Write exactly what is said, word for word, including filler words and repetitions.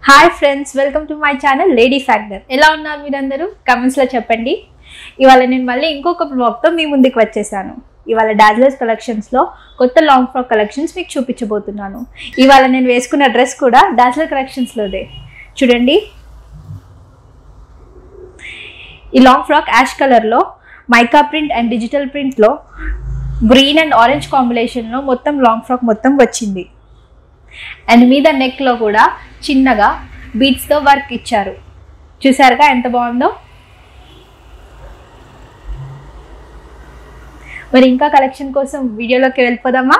Hi friends, welcome to my channel Lady Factor. ఎలా ఉన్నారు మీరందరూ? కమెంట్స్లో చెప్పండి. ఇవాళ నేను మళ్ళీ ఇంకొక బ్లాగ్తో మీ ముందుకు వచ్చేసాను. ఇవాళ డాజ్లర్స్ కలెక్షన్స్లో కొత్త లాంగ్ ఫ్రాక్ కలెక్షన్స్ మీకు చూపించబోతున్నాను. ఇవాళ నేను వేసుకున్న డ్రెస్ కూడా డాజ్లర్ కలెక్షన్స్లోదే. చూడండి, ఈ లాంగ్ ఫ్రాక్ యాష్ కలర్లో మైకా ప్రింట్ అండ్ డిజిటల్ ప్రింట్లో గ్రీన్ అండ్ ఆరెంజ్ కాంబినేషన్లో మొత్తం లాంగ్ ఫ్రాక్ మొత్తం వచ్చింది. అండ్ మీద నెక్లో కూడా చిన్నగా బీడ్స్తో వర్క్ ఇచ్చారు. చూసారుగా ఎంత బాగుందో. మరి ఇంకా కలెక్షన్ కోసం వీడియోలోకి వెళ్ళిపోదామా?